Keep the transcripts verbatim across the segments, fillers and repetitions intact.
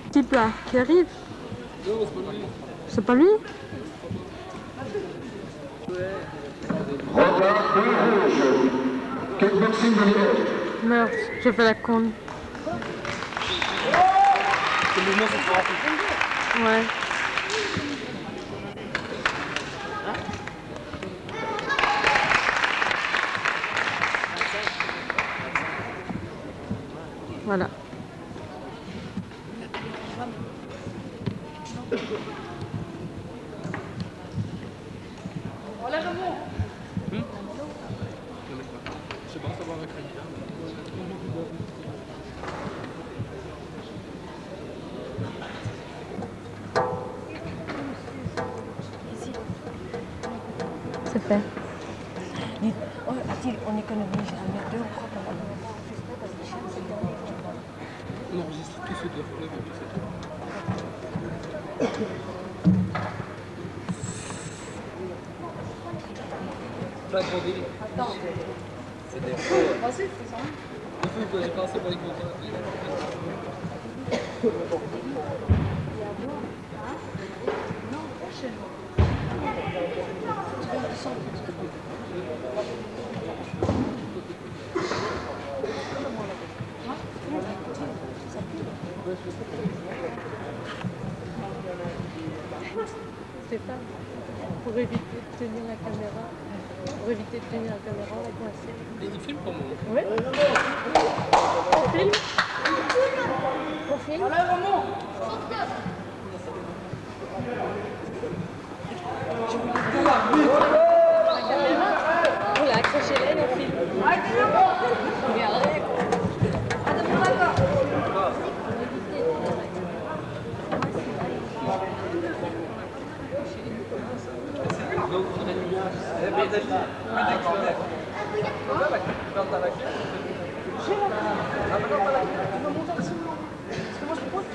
Type là, qui arrive. C'est pas lui. Merde, j'ai fait la conne. Le mouvement c'est trop rapide. Ouais. Voilà. C'est fait. Oh, a-t-il, on économise un mètre deux, on croit qu'on va On enregistre tous ceux de la fleuve et puis c'est tout. Pas grand délire. Attends. C'est des feux. Vas-y, fais ça. Des feux, quoi, j'ai pensé pour les contrats. Stéphane, pour éviter de tenir la caméra, pour éviter de tenir la caméra, on va coincer. Et il filme pour moi. Oui. On filme. On filme. Allez, Ramon. La caméra, on l'a accroché là et on filme. Regardez. Donc, on a mis un. Mais d'accord. Quand t'as la clé, ah, maintenant t'as la clé. Tu vas monter dessus. Parce que moi je pense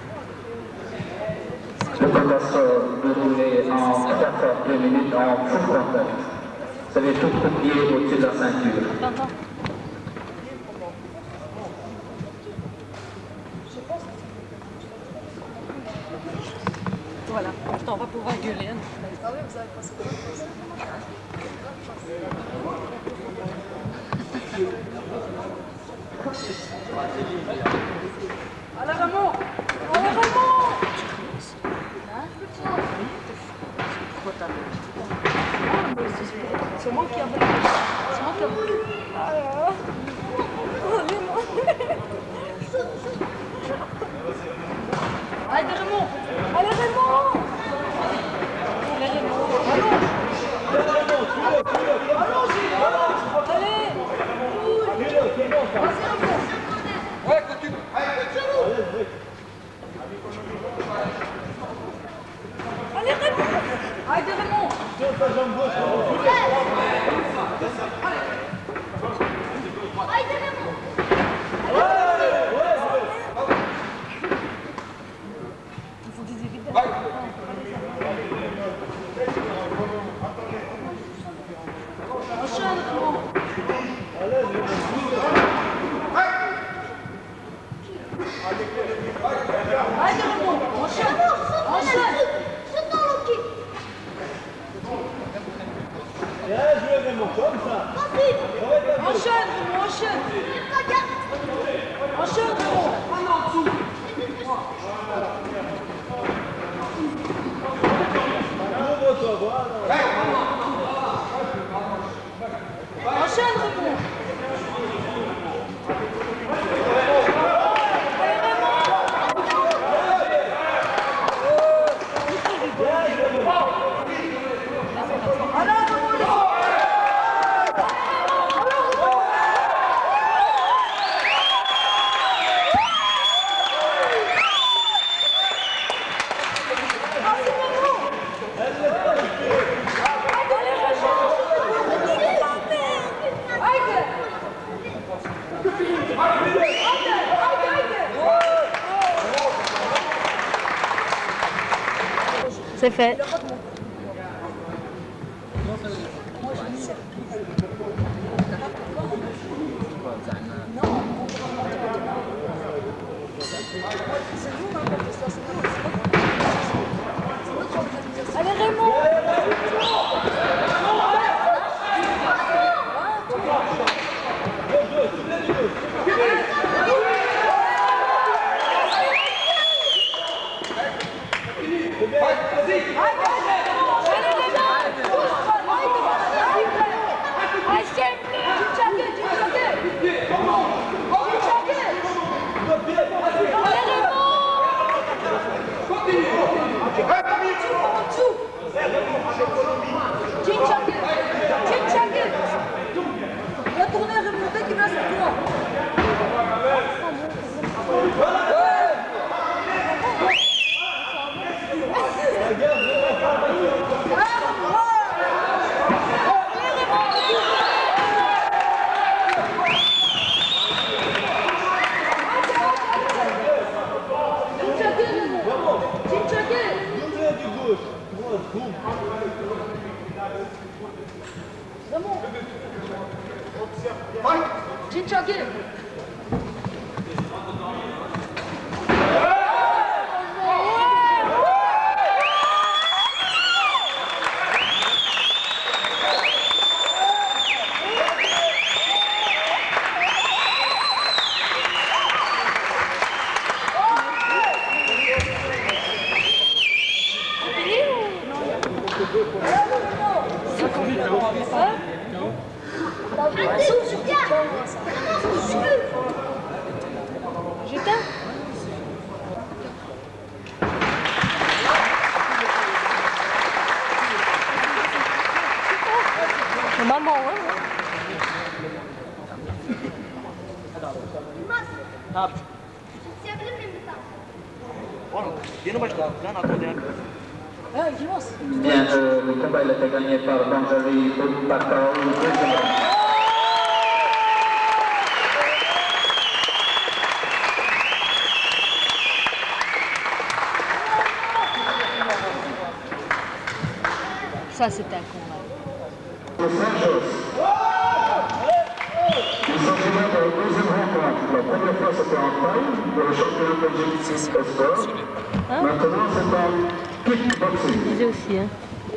que Le combat sort déroulé en quatre deux minutes en full contact. Vous avez tout coupé au-dessus de la ceinture. Voilà, putain, on va pouvoir gueuler. Hein. Ah oui, vous avez passé quoi? Allez, Ramon! Allez, Ramon! C'est moi qui avais. C'est moi qui avais. Alors. Allez, Raymond! Allez, Raymond! Allez, Raymond! ouais, continue. Allez, Raymond! Allez, Raymond! Il faut qu'ils évitent derrière. Enchaîne, Raymond! Allez, Raymond! Enchaîne! Enchaîne! Enchaîne, Raymond, enchaîne! Enchaîne, Raymond! Enchaîne, Raymond! C'est fait. Allez Raymond. Retournez, remontez qui va sur toi. Jinchage. J'éteins. C'est maman, hein. Bien, euh, le combat il a été gagné par Banjari Bakao, deuxième round. Ça, c'était un combat. Los Angeles. Ils sont venus dans la deuxième rencontre. La première fois c'était en taille, pour le championnat belgique au sport. Hein? Maintenant c'est en kickboxing. J'ai aussi, hein.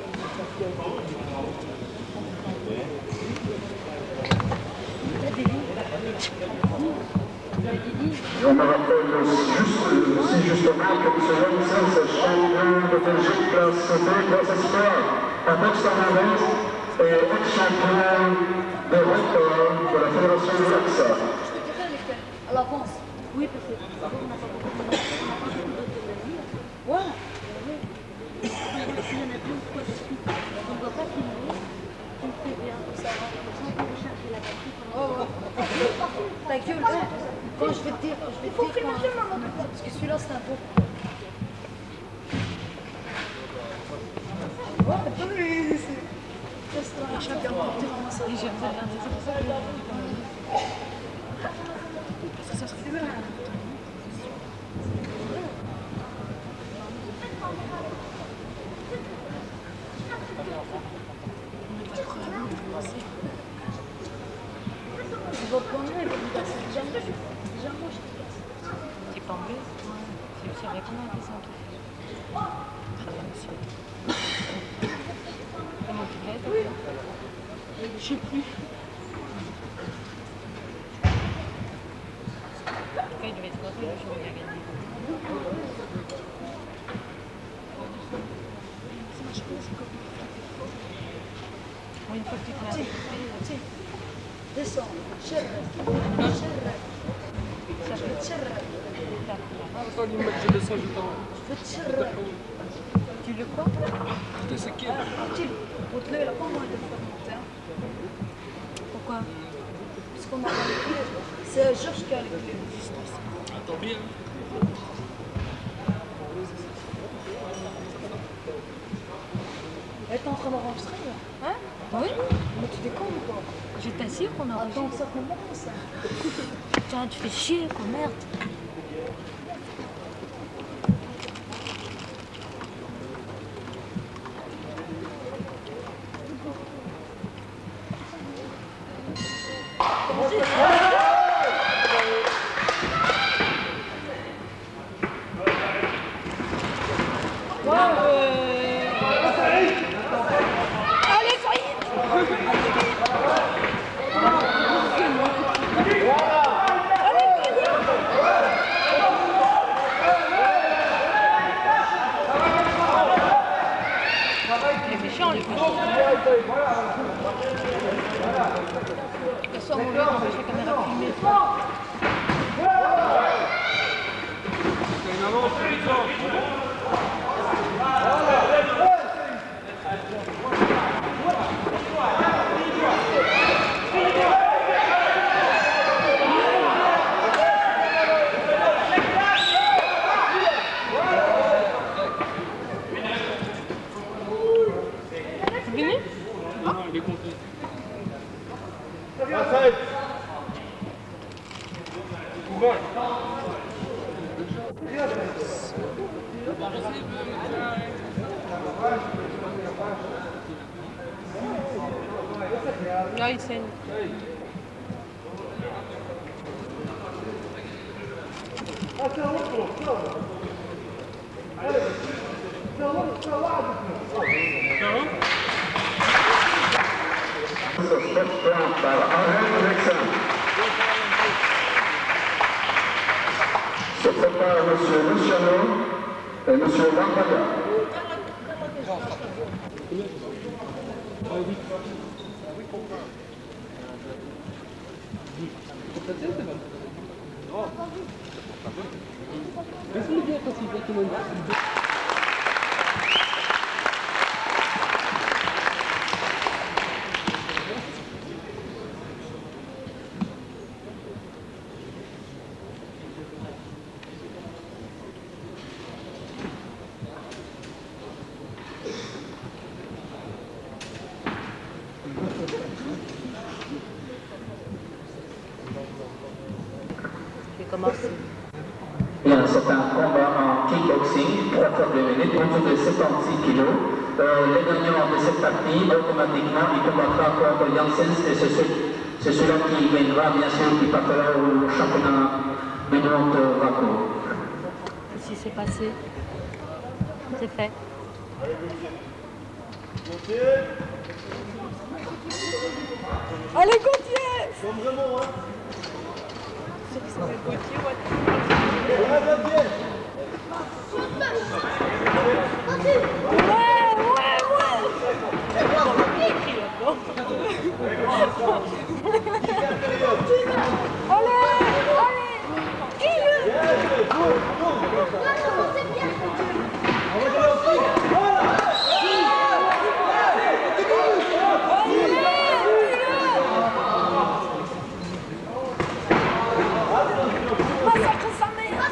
On me rappelle juste, aussi justement que M. Janssen, c'est champion de Belgique classe B, classe espoir, avec son avance et ex-champion d'Europe de la Fédération de l'A X A. À l'avance. Oui, parce que on n'a pas beaucoup de Ouais. Il y en a deux ou trois de suite. On ne doit pas filmer. On le fait bien. Ça va. Sans qu'on cherche la batterie. Oh, ouais. Ta gueule. Quand je vais te dire, je vais te dire quand... Parce que celui-là, c'est un bon. Ouais, attends, mais c'est... C'est un champion. J'aime bien. C'est pour ça que... Ça serait bien. Je vais prendre un et puis passer. Déjà, moi, je déjà, moi, je te casse. T'es pas anglais? Ouais. C'est vrai comment on fait ça? Comment tu fais? Oui. Je sais plus. En tout cas, il devait être content, je vais bien gagner. Bon, une fois que tu fais un Tiens, tiens. Descends. Cherre. Cherre. Attends, dis-moi que je descends, je t'en... Cherre. Tu le quoi? Je te sais qui. Tiens. Montre-le, il a pas moins de faire monter. Hein. Pourquoi? Parce qu'on a pas les clés. C'est Georges qui a les clés. Attends bien. Elle est en train d'enregistrer là. Hein? Oui? Mais tu déconnes ou quoi? Je t'assure qu'on a Attends, ça commence. Putain, tu fais chier, quoi, merde. Soir, mon lieu, on fait la caméra filmée. C'est une avance, C'est fini? Non, il est complet. Là, il saigne. Se prépare Monsieur Luciano et Monsieur Lambada. Je vais commencer. Bien, c'est un combat en kickboxing, trois fois deux minutes, autour de soixante-six kilos. Euh, le gagnant de cette partie, automatiquement, il combattra contre Janssens et c'est ce, celui-là qui gagnera, bien sûr, qui partira au championnat du monde Vaco. Si c'est passé, c'est fait. Allez, Gauthier! Comme vraiment, hein. C'est que ça s'appelle Gauthier, ouais. Ouais, Gauthier. Ouais, ouais, ouais! Allez, allez! On va jouer aussi. Voilà. Massacre sa mère!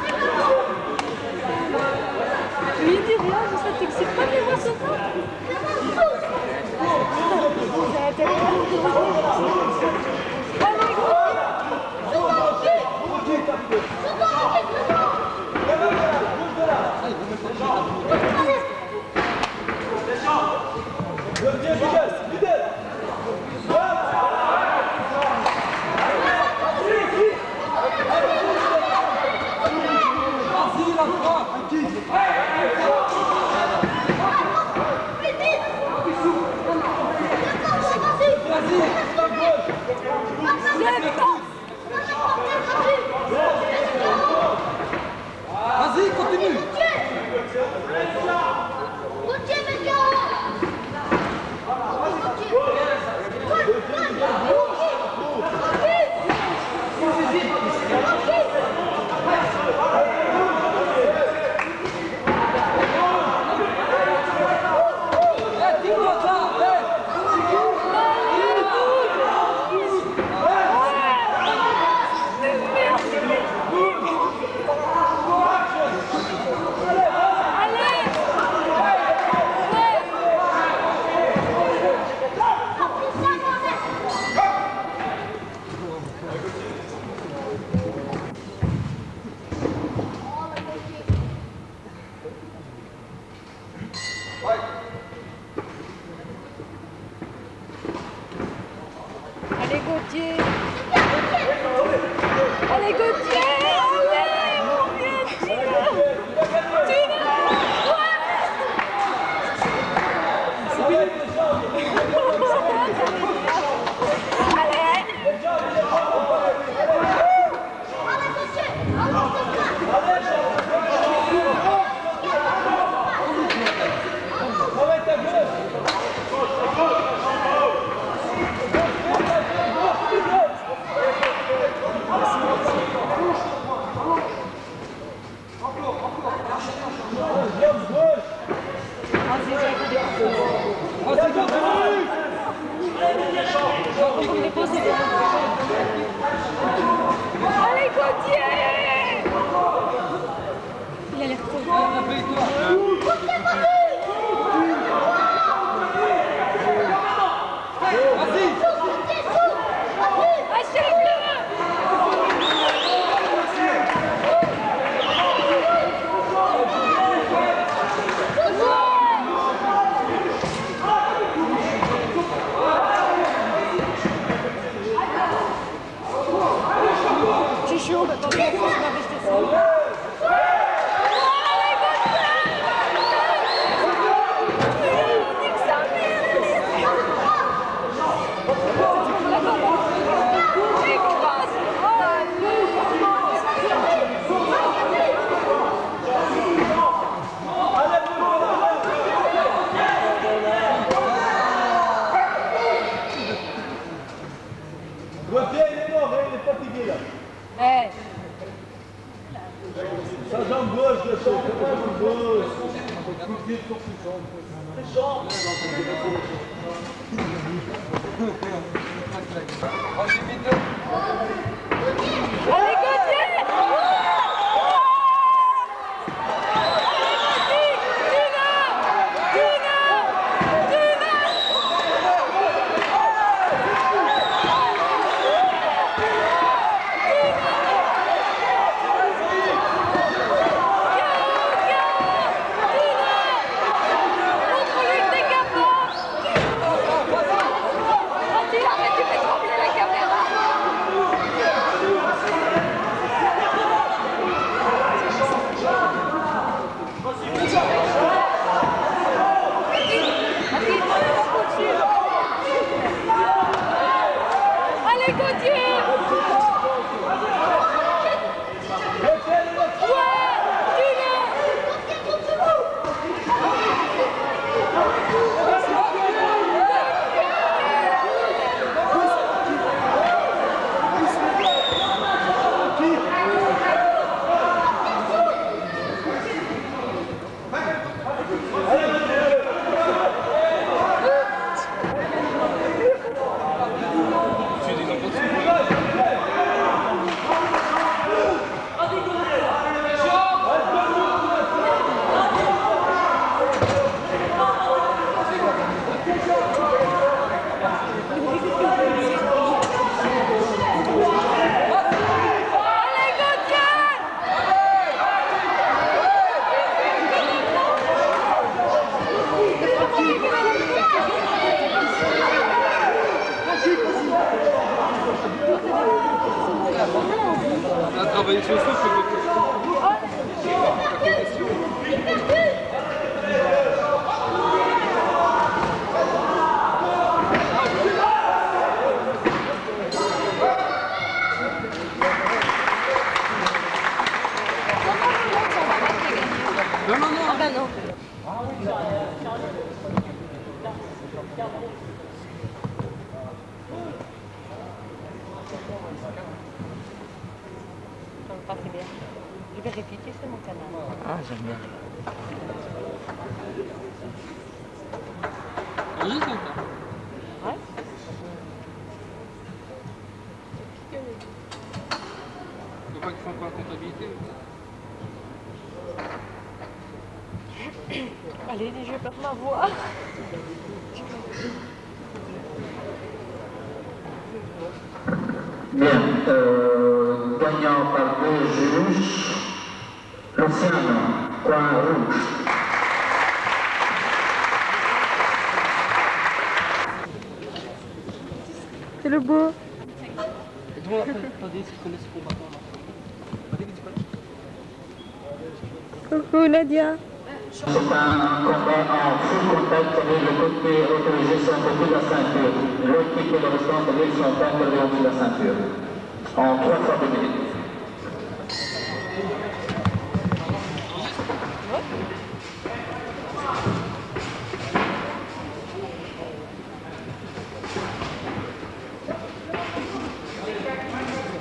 Tu lui dis rien, ça t'excite pas de voir ce temps? C'est la télé. Allez, Gauthier, vitesse, vitesse. Vas-y, continue. Allez, Gauthier! Il a l'air trop bien. C'est chaud, mais pas bien, faut se rester ça. Gauthier, il est mort, il est fatigué là. Eh, Sa jambe gauche, le son, sa jambe gauche. C'est chambre. allez, Gauthier! Allez, Gauthier! On a travaillé sur ça, c'est le non, non, non. Ah bah non. Ça me passe bien. Je vais répéter sur mon canal. Ah, j'aime bien. Oui, c'est ça. Ouais. Il faut pas qu'ils font encore la comptabilité. Allez, je vais perdre ma voix. Bien, euh, gagnant par deux juges, Luciano, coin rouge. C'est le beau. Coucou Nadia. C'est un combat en full contact avec le côté autorisé sur le côté de la ceinture. L'autre équipe et le restant de sont pas interdits en dessous de la ceinture. En trois fois deux minutes.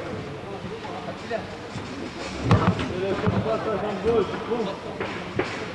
C'est le combat, sa jambe gauche, bon.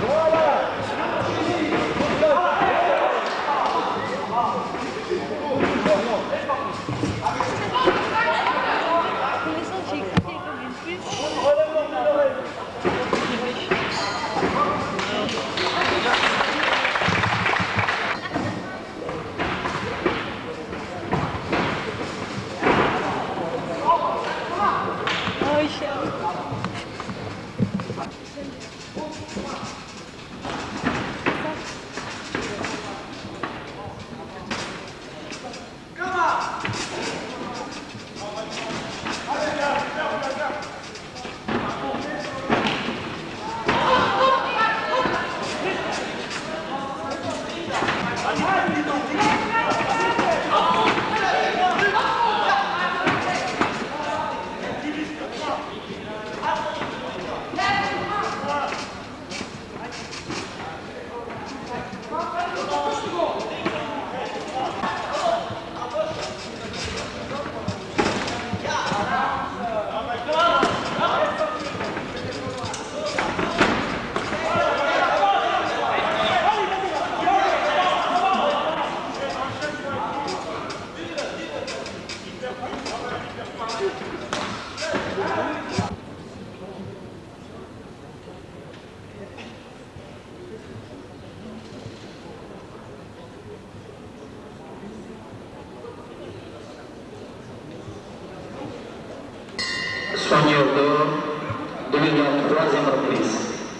Soigneur d'or, devenu la troisième reprise.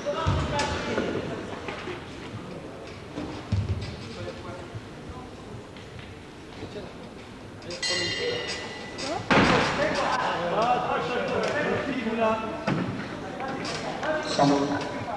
Sans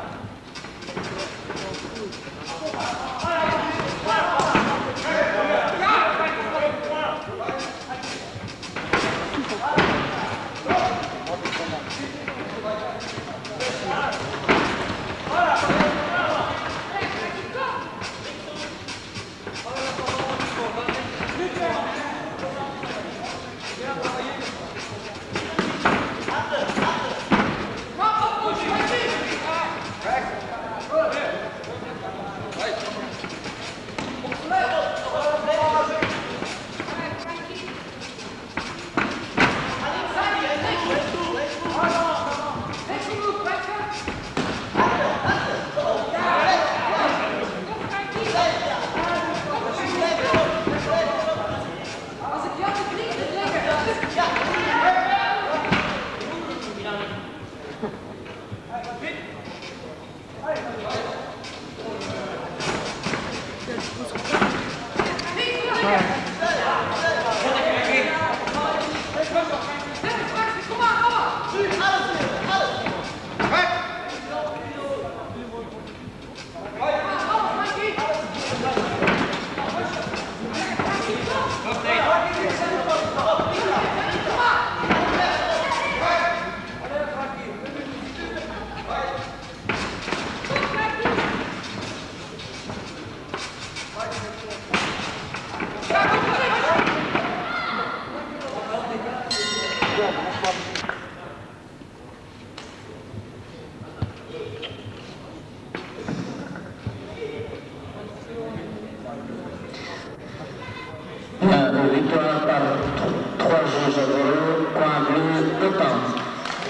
La victoire par trois juges à zéro, coin bleu, de temps.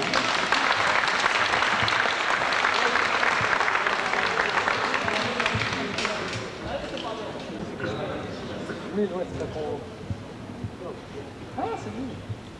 Ah, c'est lui.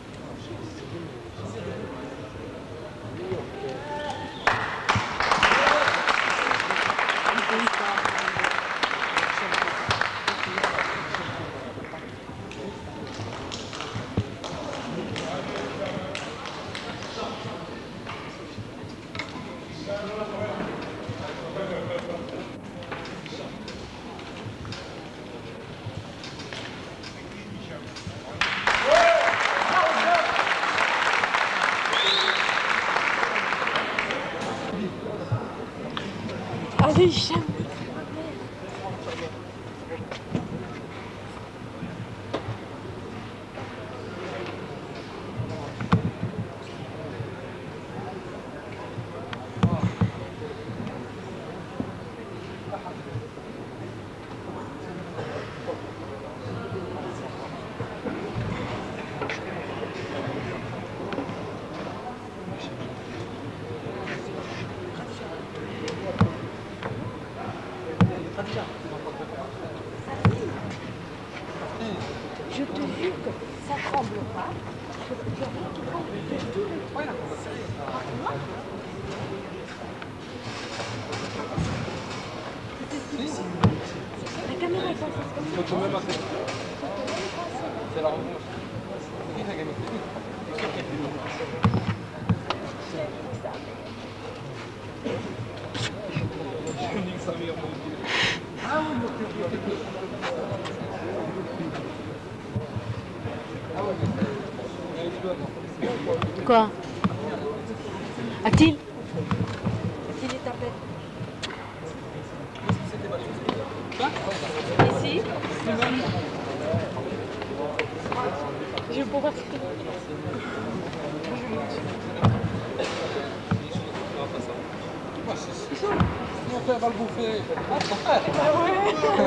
Allez, j'aime. Je te jure que ça tremble pas. Je je vois qu'il tremble de tous les trois. La caméra est pas comme ça. Faut quand même passer. C'est la revanche. Qui a gagné? Je nique sa mère, mon Dieu. Ah oui, mon Dieu. Ah ouais. Quoi? A-t-il? S'il est tapé. Ici? Je vais pouvoir. Mon père va le bouffer. Ah, ton frère. Ah ouais.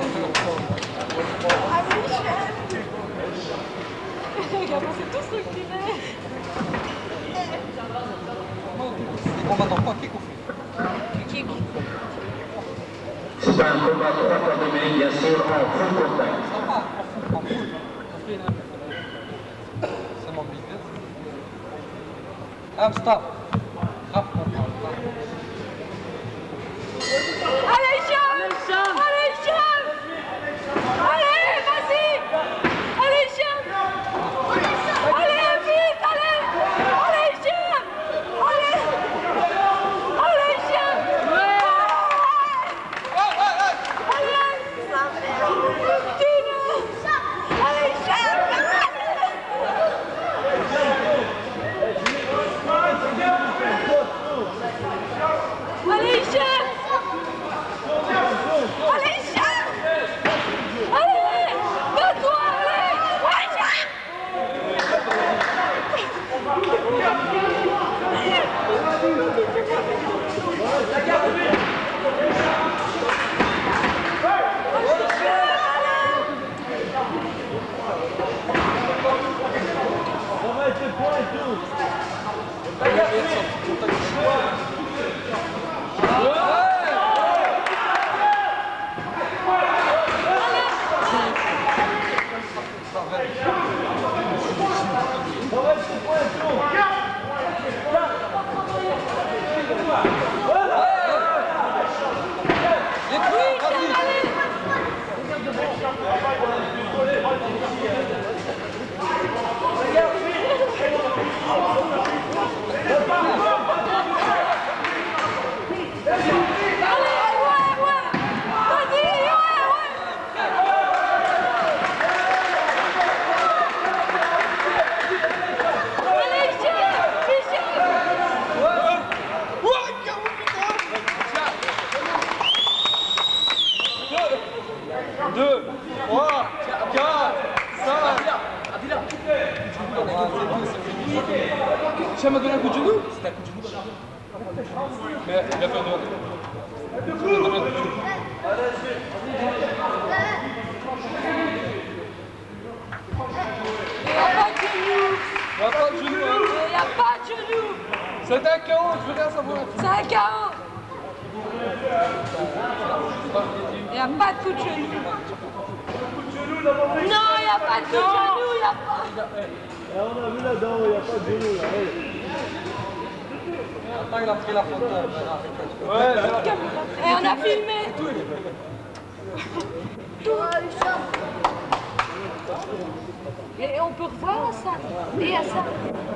Ah Michel. Regarde, on s'est tous reculés. Les combattants quoi? Qui est C'est un combat trois coordonnées, bien sûr, en full contact. Ça va, en foule. C'est mon business. Ah, stop. Rap, on parle. Allez, Jean! Allez, Jean! Allez, vas-y! Allez, Jean! Allez, vite, allez! Allez, Jean! Allez! Allez, Jean! Allez, Jean! Allez, chef! Allez, chef! Allez! Bats-toi, allez! Allez, chef! Ça va être le point et tout. deux, trois, quatre, cinq. Tiens, m'a donné un coup de genou. C'était un coup de genou. Mais il a fait un doigt. Il a donné un coup de genou. Il n'y a pas de genou! Il n'y a pas de genou. Il n'y a pas de genou! C'est un K O, je veux rien savoir. C'est un K O! Il n'y a pas de coup de genou! Non, il n'y a pas de coup de genou! Il n'y a pas... Là, on a vu là-dedans, il n'y a pas de genou là. Attends, il a pris la photo. Ouais, là. Et on a filmé! Et on peut revoir à ça, et à ça.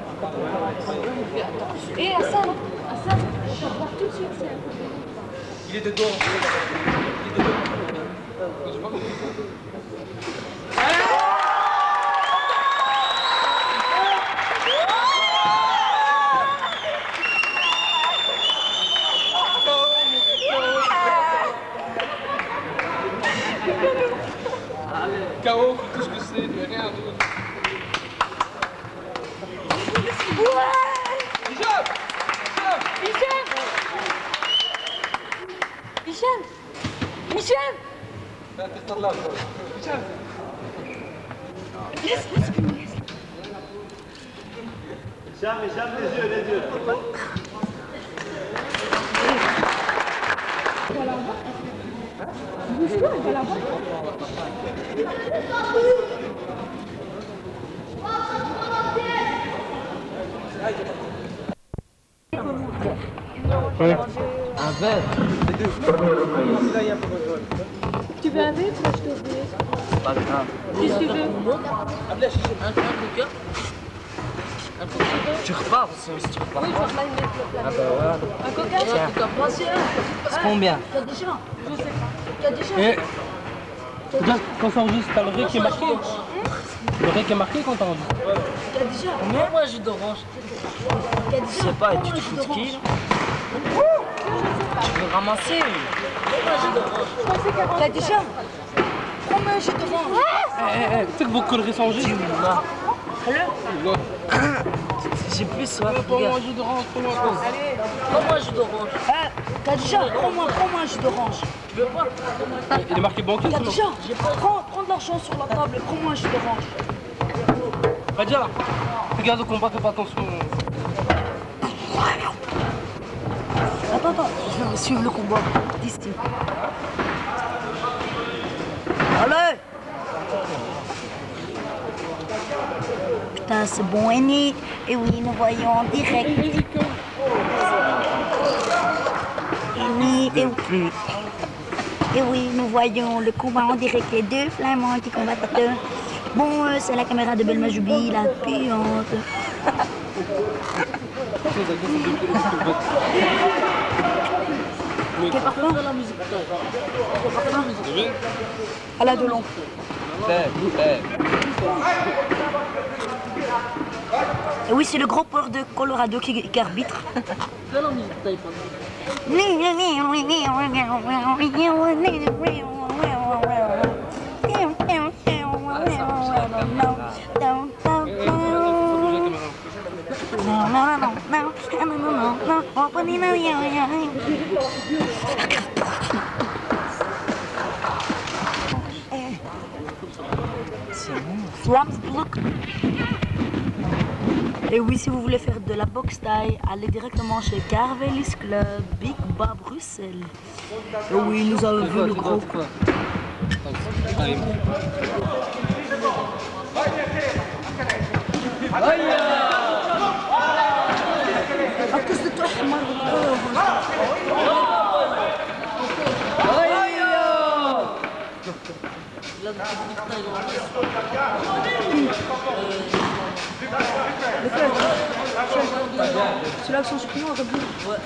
Et à ça, à ça, on peut revoir tout de suite ça. Il est dedans. Il est dedans. Je sais pas comment. K O, faut tout ce que c'est, mais rien d'autre. Ouais! Michel! Michel! Michel! Michel! Fais un testin de là, quoi. Michel! Laisse, laisse filmer. Cham, cham, les yeux, les yeux. Vous Bouge-toi, on va la voir. Ouais. Un verre. Tu veux un verre ou je te verre? Pas grave. Qu'est-ce que tu veux? Un coca. Tu repars aussi, si tu repars. Oui, je vais remettre le plat. Ah bah voilà. Un coca? Tiens. C'est combien? T'as déjà? Je sais pas. T'as déjà? Et regarde, quand ça enregistre, t'as le ré qui est marqué. Le ré qui est marqué quand t'enregistres. T'as déjà? Combien moi jus d'orange? T'as Je déjà? sais pas, et tu te fous de qui? Tu veux ramasser? T'as déjà? Prends-moi un jus d'orange. Eh, eh, eh, tu sais que vos conneries s'enregistrent. Dis-moi. J'ai plus soif, Prends-moi regarde. un jus d'orange, prends-moi un peu. Prends-moi un jus d'orange. Ah, t'as déjà? Prends-moi, prends-moi un jus d'orange. Tu veux pas? Il est marqué banquier, T'as sinon. déjà? Prends, prends de l'argent sur la table et prends-moi un jus d'orange. Radia, là. Regarde au combat, fais pas attention. Attends, attends, je vais suivre le combat. D'ici. Allez! Putain, c'est bon, Annie. Et oui, nous voyons en direct. Annie, et oui. Et oui, nous voyons le combat en direct. Les deux flamands qui combattent. Bon, euh, c'est la caméra de Belmajoubi, la puante. Quel parfum? À la Delon. Et oui, c'est le gros port de Colorado qui, qui arbitre. Non, non, non, non, non, non, non, non, opening the eye. Slamsbrook. Et oui, si vous voulez faire de la boxe taille, allez directement chez Carvelis Club, Big Bas Bruxelles. Et oui, nous avons vu le gros. À cause de toi, moi, c'est là que son supplément aurait pu. Ouais.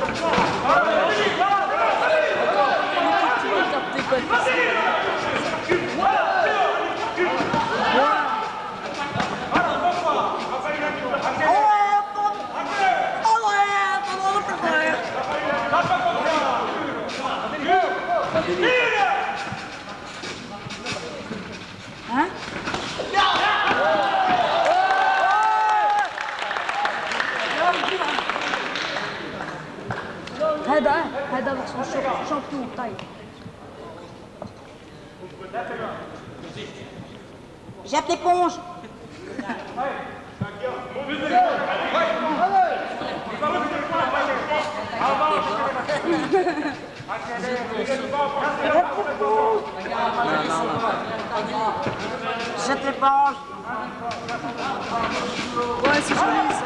Hein? هذا هذا avec son champion taille. Jette l'éponge. Jette l'éponge. Ouais, c'est joli ça.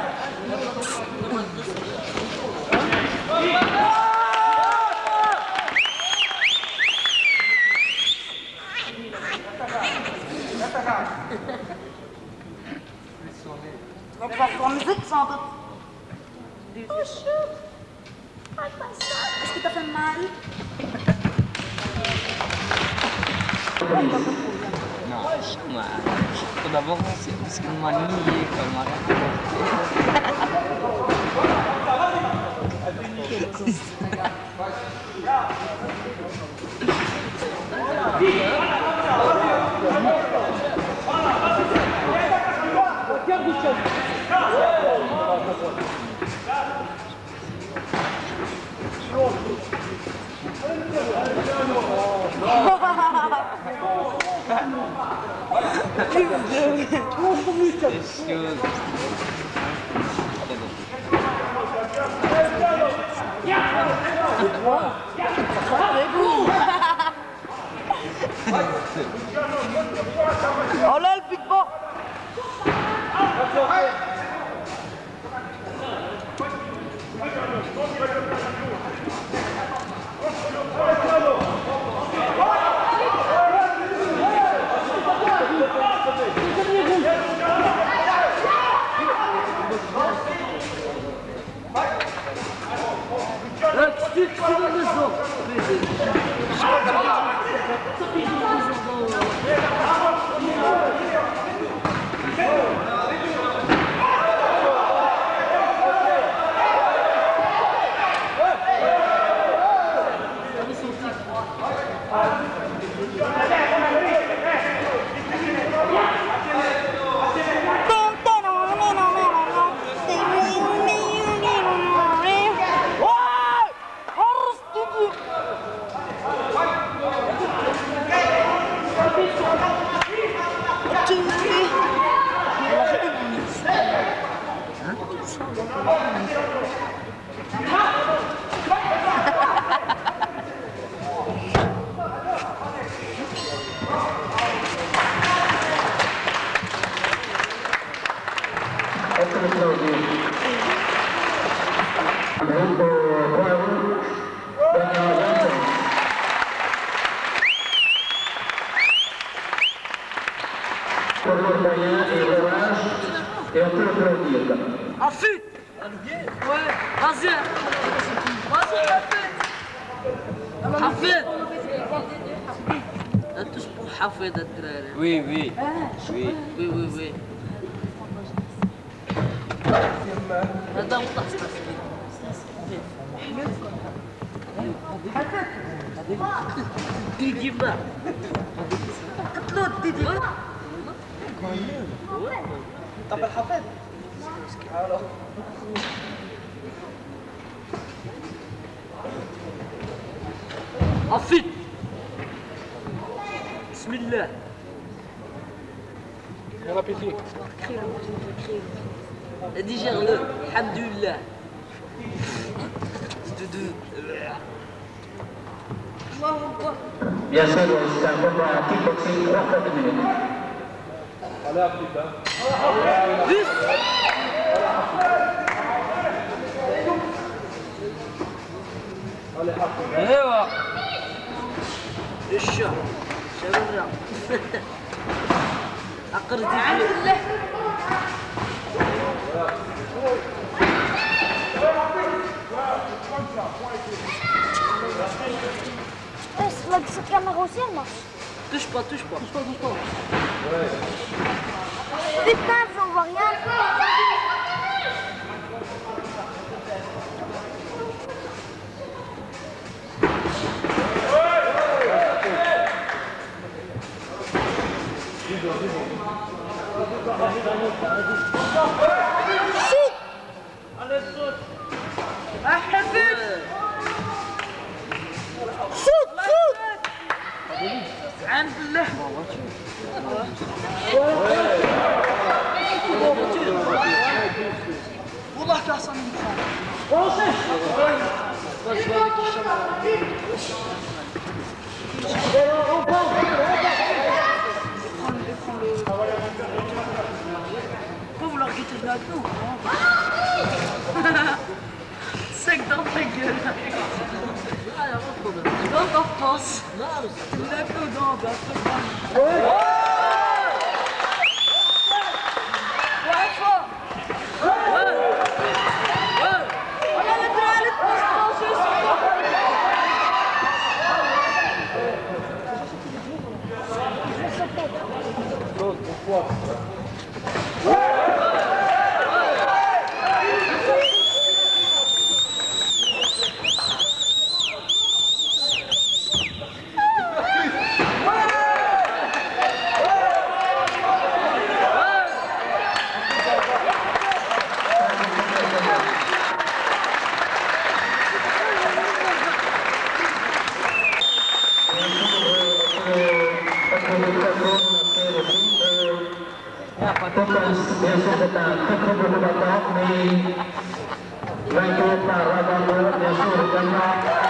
Donc ça fait musique sans doute. Oh chut! Est-ce que t'as fait mal? Non, moi, tout d'abord, c'est parce qu'elle m'a nié comme Oh là, le pique pas. Là, tu tu donnes le son. Ensuite, ouais, vas-y, vas-y, Hafid, Hafid, لا تصبح حفيد الدراري. Oui, oui, oui, وي وي وي. هذا وضع ديدي ما قتلوا ديدي ما. طب الحفيد عفيت بسم الله. Bon appétit. Digère-le, alhamdoulilah. Bien sûr, c'est un combat à kickboxing trois fois deux minutes. Allez, Afrique, hein. Allez, Afrique. ايوا الشهر شهر عقر ديدي. Cette caméra aussi, elle marche. Touche pas, touche pas. Touche pas, touche pas. Putain, j'en vois rien. Chut! Allez, saute. Ah, Hafid! Chut, chut! عند الله. والله كاسة من خالد. Pauvre leur guitare de la nous. Sec dans ta gueule. Dans ta face. La peau dans ta face. Bien sûr, c'est un très très beau combattant, mais vainqueur par Rabano, bien sûr, également.